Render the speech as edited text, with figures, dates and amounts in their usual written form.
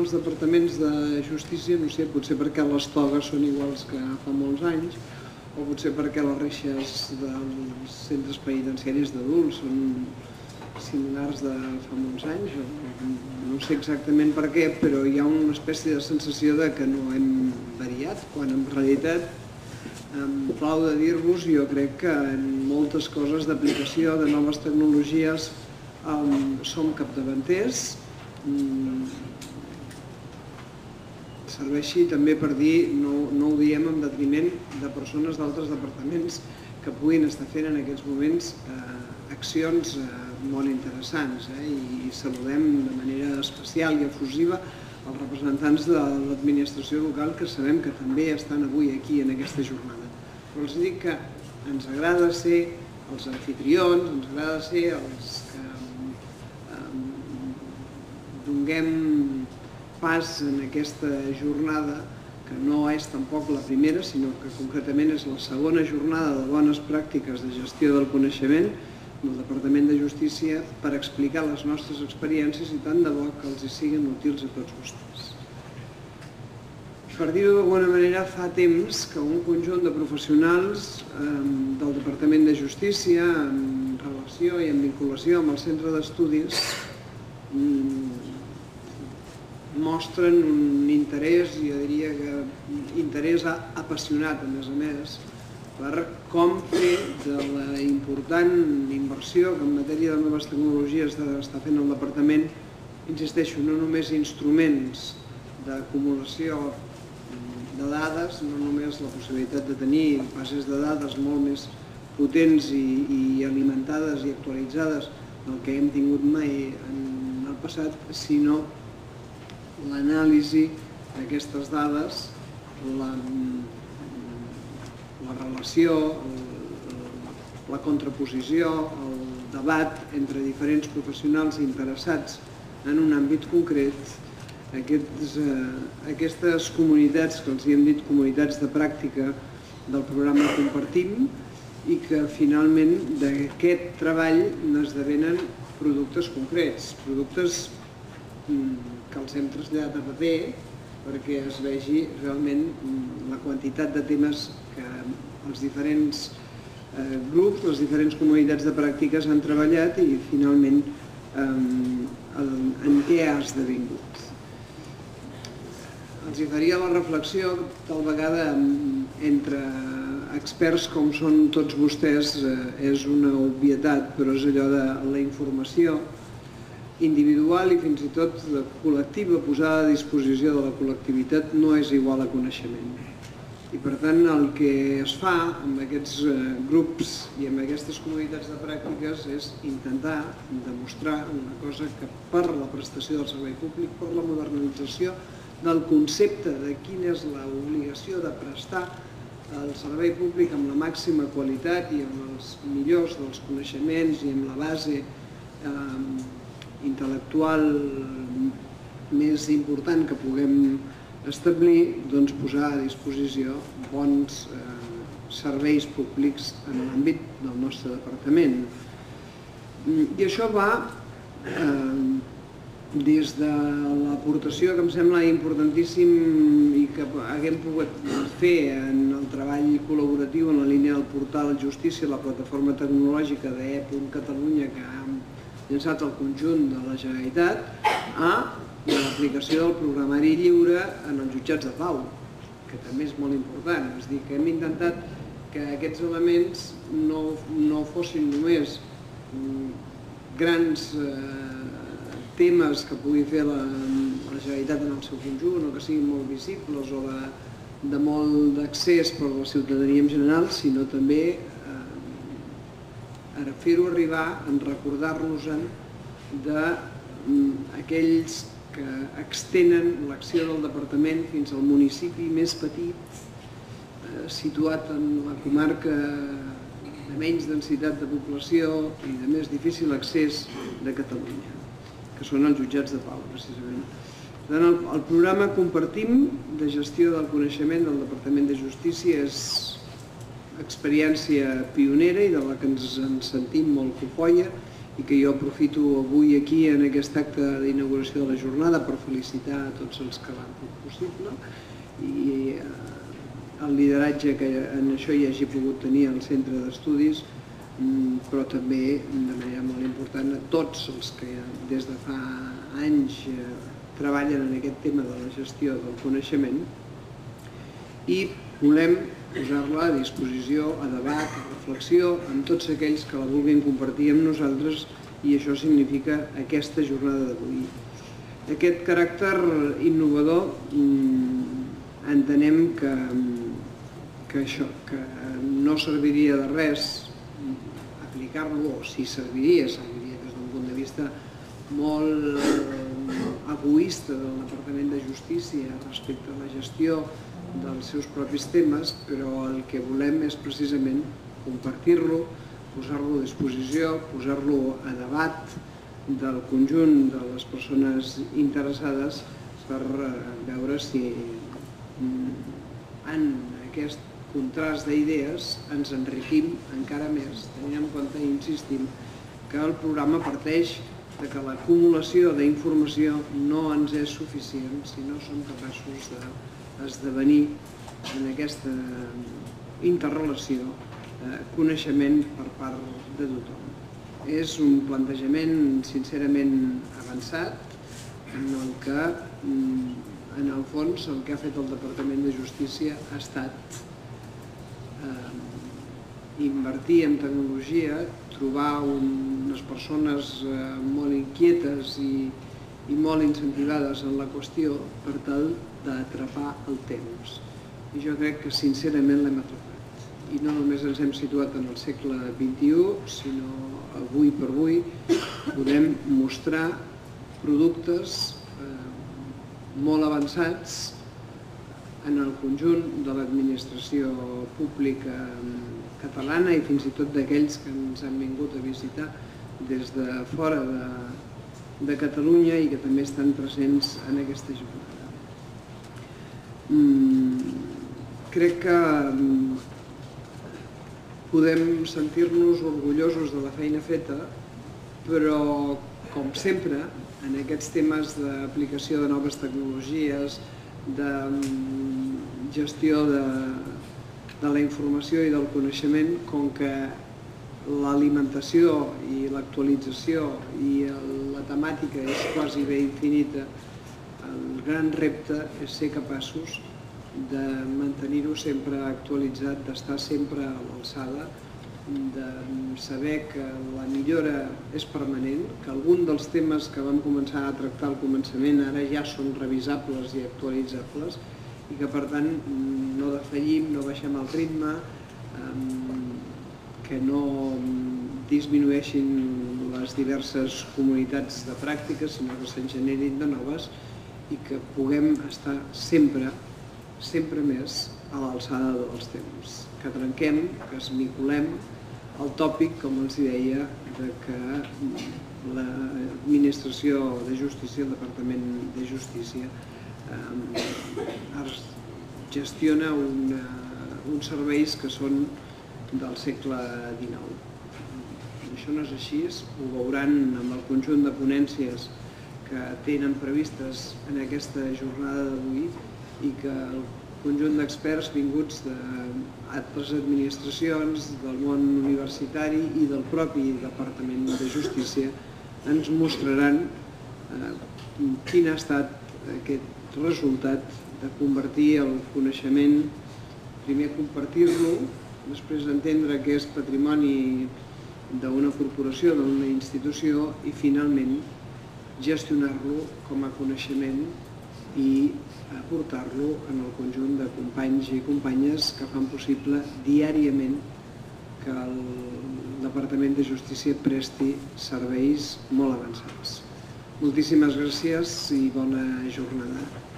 els departaments de justícia, no sé, potser perquè les togues són iguals que fa molts anys, o potser perquè les reixes dels centres penitenciaris d'adults són similars de fa molts anys, no sé exactament per què, però hi ha una espècie de sensació de que no hem variat, quan en realitat, amb clau de dir-vos, jo crec que en moltes coses d'aplicació de noves tecnologies som capdavanters. Serveixi també per dir, no ho diem en detriment de persones d'altres departaments que puguin estar fent en aquests moments accions molt interessants, i saludem de manera especial i efusiva els representants de l'administració local, que sabem que també estan avui aquí en aquesta jornada. Però els dic que ens agrada ser els anfitrions, ens agrada ser els que donem pas en aquesta jornada, que no és tampoc la primera, sinó que concretament és la segona jornada de bones pràctiques de gestió del coneixement del Departament de Justícia, per explicar les nostres experiències i tant de bo que els hi siguin útils a tots vostès. Per dir-ho d'alguna manera, fa temps que un conjunt de professionals del Departament de Justícia, en relació i en vinculació amb el centre d'estudis, mostren un interès, jo diria que interès apassionat, a més, per com fer de la important inversió que en matèria de noves tecnologies està fent el departament, insisteixo, no només instruments d'acumulació de dades, no només la possibilitat de tenir bases de dades molt més potents i alimentades i actualitzades del que hem tingut mai en el passat, sinó l'anàlisi d'aquestes dades, la relació, la contraposició, el debat entre diferents professionals interessats en un àmbit concret, aquestes comunitats, que els hem dit comunitats de pràctica del programa Compartim, i que finalment d'aquest treball n'esdevenen productes concrets, productes que els hem traslladat a paper perquè es vegi realment la quantitat de temes que els diferents grups, les diferents comunitats de pràctiques han treballat i finalment en què ha esdevingut. Els faria la reflexió, tal vegada entre experts com són tots vostès és una obvietat, però és allò de la informació individual i fins i tot col·lectiva posada a disposició de la col·lectivitat no és igual a coneixement. I per tant el que es fa amb aquests grups i amb aquestes comunitats de pràctiques és intentar demostrar una cosa que per la prestació del servei públic, per la modernització del concepte de quina és l'obligació de prestar el servei públic amb la màxima qualitat i amb els millors dels coneixements i amb la base intel·lectual més important que puguem establir, doncs posar a disposició bons serveis públics en l'àmbit del nostre departament. I això va des de l'aportació que em sembla importantíssim i que haguem pogut fer en el treball col·laboratiu en la línia del portal Justícia, la plataforma tecnològica d'e.Catalunya que ha llançat el conjunt de la Generalitat, a l'aplicació del programari lliure en els jutjats de pau, que també és molt important. És a dir, que hem intentat que aquests elements no fossin només grans temes que pugui fer la Generalitat en el seu conjunt o que siguin molt visibles o de molt d'accés per a la ciutadania en general, sinó també fer-ho arribar en recordar-nos-en d'aquells que extenen l'acció del departament fins al municipi més petit, situat en la comarca de menys densitat de població i de més difícil accés de Catalunya, que són els jutjats de pau, precisament. Per tant, el programa Compartim de gestió del coneixement del Departament de Justícia és experiència pionera i de la que ens en sentim molt cofoia i que jo aprofito avui aquí en aquest acte d'inauguració de la jornada per felicitar a tots els que l'han fet possible i el lideratge que en això hi hagi pogut tenir el centre d'estudis, però també de manera molt important a tots els que des de fa anys treballen en aquest tema de la gestió del coneixement i volem posar-la a disposició, a debat, a reflexió, amb tots aquells que la vulguin compartir amb nosaltres i això significa aquesta jornada d'avui. Aquest caràcter innovador entenem que no serviria de res aplicar-lo, o si serviria des d'un punt de vista molt egoista del Departament de Justícia respecte a la gestió dels seus propis temes, però el que volem és precisament compartir-lo, posar-lo a disposició, posar-lo a debat del conjunt de les persones interessades per veure si en aquest contrast d'idees ens enriquim encara més, tenint en compte i insistim que el programa parteix de que l'acumulació d'informació no ens és suficient si no som capaços d'esdevenir en aquesta interrelació coneixement per part de tothom. És un plantejament sincerament avançat en el que, en el fons, el que ha fet el Departament de Justícia ha estat invertir en tecnologia, trobar unes persones molt inquietes i molt incentivades en la qüestió per tal d'atrapar el temps. I jo crec que sincerament l'hem atrapat. I no només ens hem situat en el segle XXI, sinó avui per avui podem mostrar productes molt avançats en el conjunt de l'administració pública catalana i fins i tot d'aquells que ens han vingut a visitar des de fora de Catalunya i que també estan presents en aquesta jornada. Crec que podem sentir-nos orgullosos de la feina feta, però, com sempre, en aquests temes d'aplicació de noves tecnologies, de gestió de la informació i del coneixement, com que l'alimentació i l'actualització i la temàtica és quasi bé infinita, el gran repte és ser capaços de mantenir-ho sempre actualitzat, d'estar sempre a l'alçada, de saber que la millora és permanent, que algun dels temes que vam començar a tractar al començament ara ja són revisables i actualitzables i que per tant no defallim, no baixem el ritme, que no disminueixin les diverses comunitats de pràctiques, sinó que se'n generin de noves i que puguem estar sempre més a l'alçada dels temps, que trenquem, que esmicolem el tòpic, com els deia, que l'administració de justícia, el Departament de Justícia, gestiona uns serveis que són del segle XIX. Això no és així, ho veuran amb el conjunt de ponències que tenen previstes en aquesta jornada d'avui i que el conjunt d'experts vinguts d'altres administracions, del món universitari i del propi Departament de Justícia ens mostraran quin ha estat aquest resultat de convertir el coneixement, primer compartir-lo, després entendre que és patrimoni d'una corporació, d'una institució i finalment gestionar-lo com a coneixement i aportar-lo en el conjunt de companys i companyes que fan possible diàriament que el Departament de Justícia presti serveis molt avançats. Moltíssimes gràcies i bona jornada.